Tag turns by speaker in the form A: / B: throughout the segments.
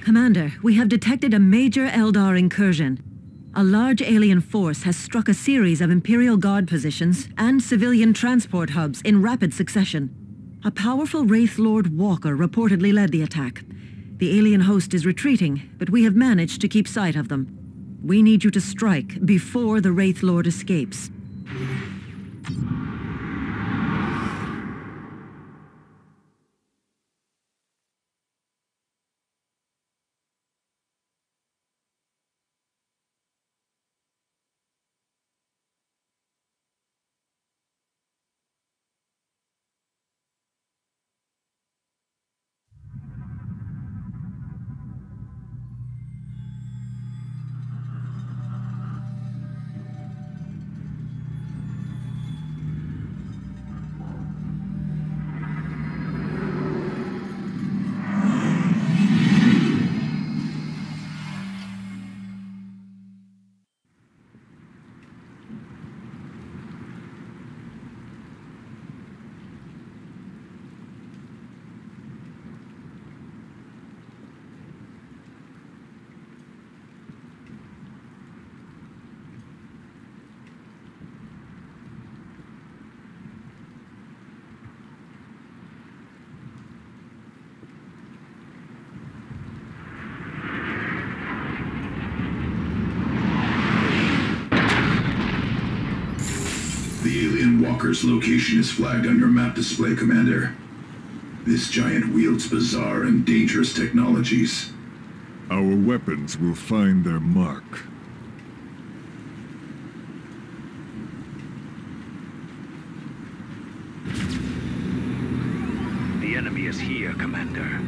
A: Commander, we have detected a major Eldar incursion. A large alien force has struck a series of Imperial Guard positions and civilian transport hubs in rapid succession. A powerful Wraith Lord Walker reportedly led the attack. The alien host is retreating, but we have managed to keep sight of them. We need you to strike before the Wraith Lord escapes.
B: The alien walker's location is flagged on your map display, Commander. This giant wields bizarre and dangerous technologies.
C: Our weapons will find their mark.
D: The enemy is here, Commander.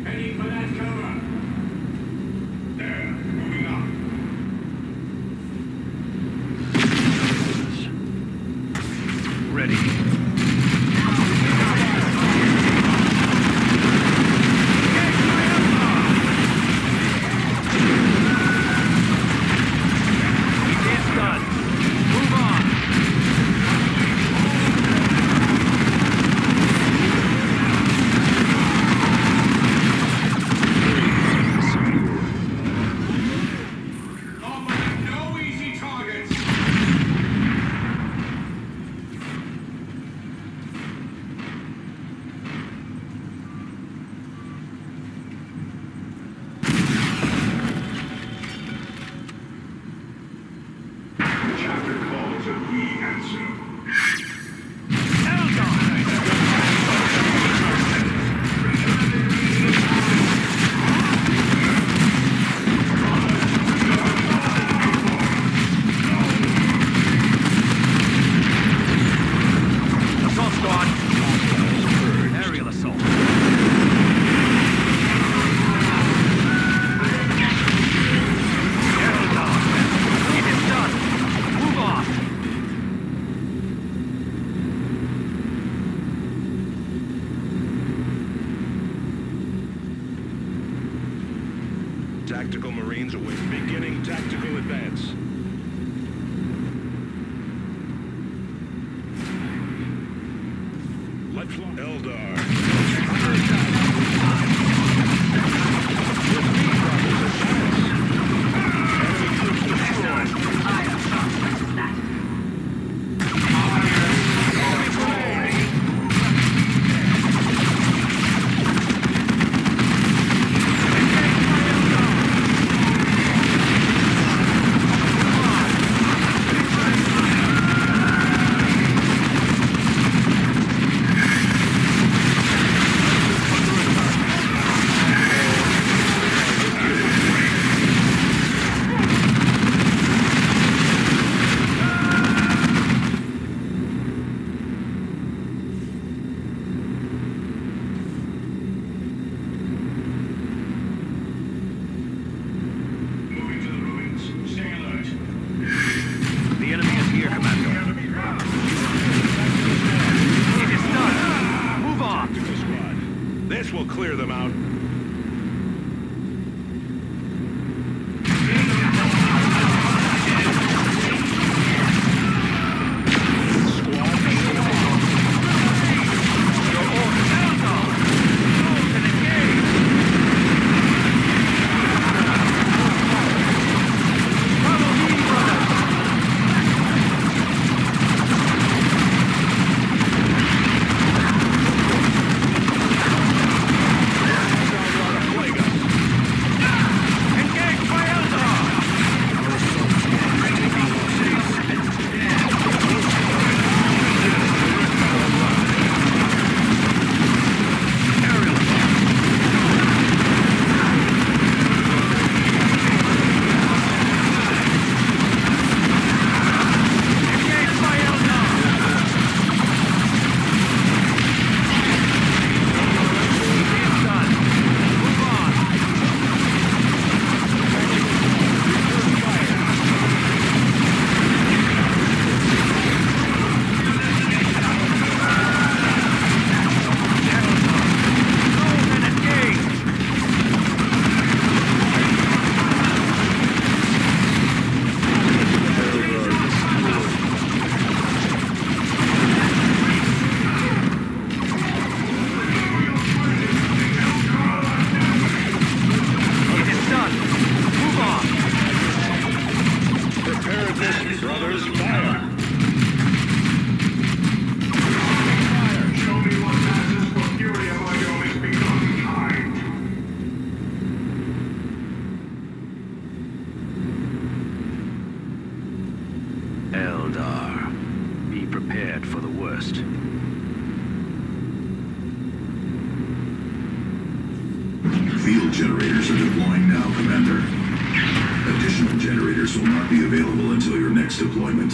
E: Heading for that cover. There, moving up.
D: Ready.
F: Tactical Marines await beginning tactical advance. Let's fly. Eldar. This will clear them out. Brothers, fire!
E: Show me what passes for fury among your misbegotten kind.
D: Eldar, be prepared for the worst.
B: Field generators are deploying now, Commander. Additional generators will not be available until your next deployment.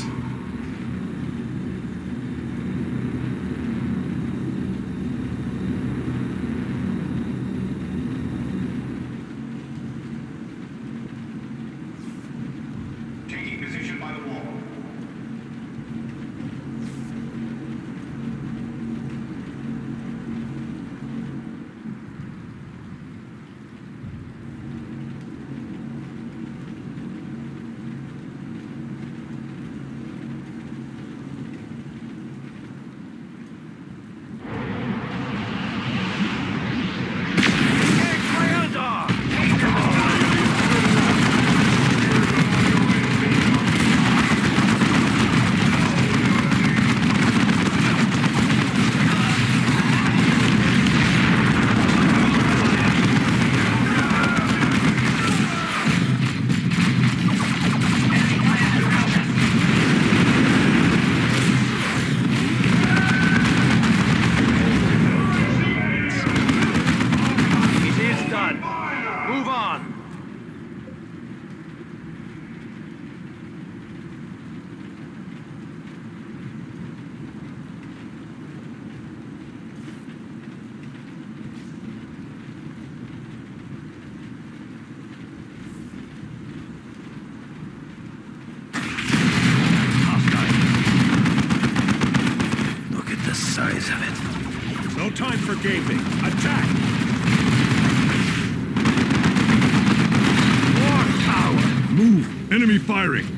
F: escaping. Attack!
D: More power!
C: Move! Enemy firing!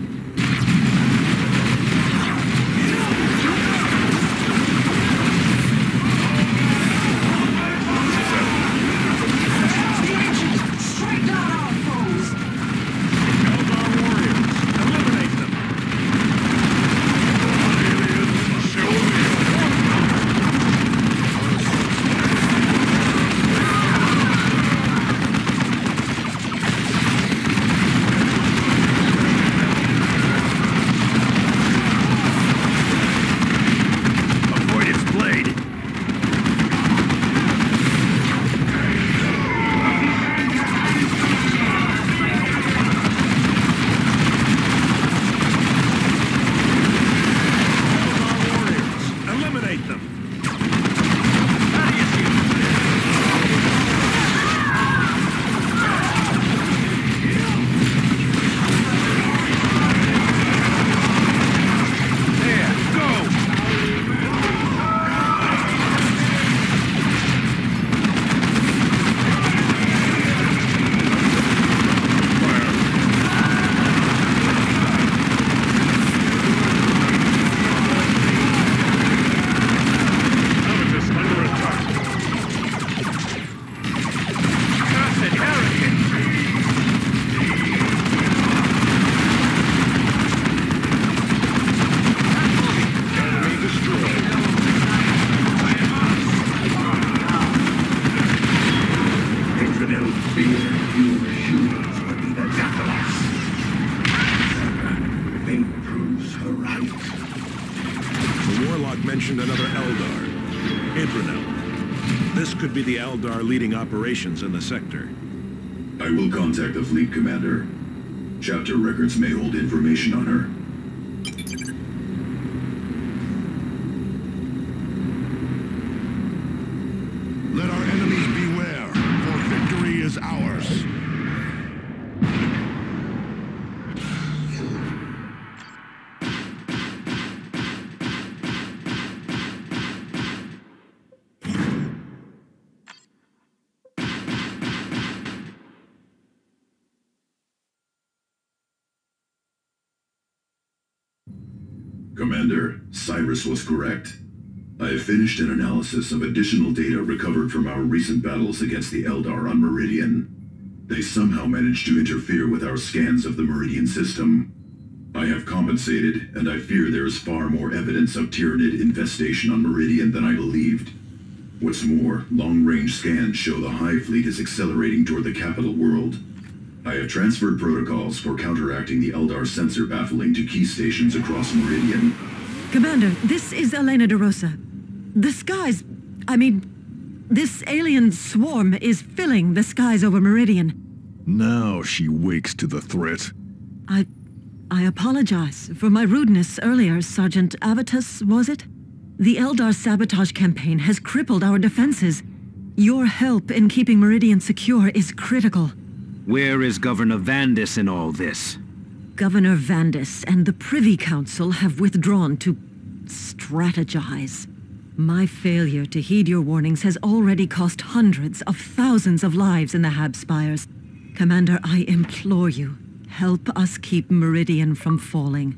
E: Strike down our foes!
F: Eldar warriors, eliminate them!
C: Aliens, show me your
D: Avoid its blade!
F: Eldar warriors, eliminate them! How do you see this? There, go!
C: Habitus under attack.
D: Cursed heretic!
F: Enemy destroyed.
B: Infidel fear you refuse would be the death of us. Fate proves her right.
F: The Warlock mentioned another Eldar. Idranel. This could be the Eldar leading operations in the sector.
B: I will contact the fleet commander. Chapter records may hold information on her.
C: Let our enemies beware, for victory is ours.
B: Commander, Cyrus was correct. I have finished an analysis of additional data recovered from our recent battles against the Eldar on Meridian. They somehow managed to interfere with our scans of the Meridian system. I have compensated, and I fear there is far more evidence of Tyranid infestation on Meridian than I believed. What's more, long-range scans show the Hive Fleet is accelerating toward the capital world. I have transferred protocols for counteracting the Eldar sensor baffling to key stations across Meridian.
A: Commander, this is Elena de Rosa. The skies... this alien swarm is filling the skies over Meridian.
C: Now she wakes to the threat.
A: I apologize for my rudeness earlier, Sergeant Avitus, was it? The Eldar sabotage campaign has crippled our defenses. Your help in keeping Meridian secure is critical.
D: Where is Governor Vandis in all this?
A: Governor Vandis and the Privy Council have withdrawn to strategize. My failure to heed your warnings has already cost hundreds of thousands of lives in the Habspires. Commander, I implore you, help us keep Meridian from falling.